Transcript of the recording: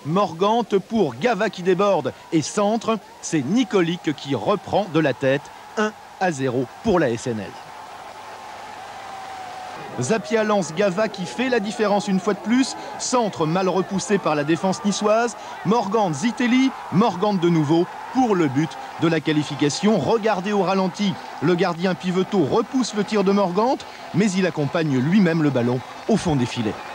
Morgante pour Gava qui déborde. Et centre, c'est Nikolic qui reprend de la tête. 1-0 pour la SNL. Zapia lance Gava qui fait la différence une fois de plus. Centre mal repoussé par la défense niçoise. Morgante, Zitelli, Morgante de nouveau pour le but de la qualification. Regardez au ralenti, le gardien Piveteau repousse le tir de Morgante, mais il accompagne lui-même le ballon au fond des filets.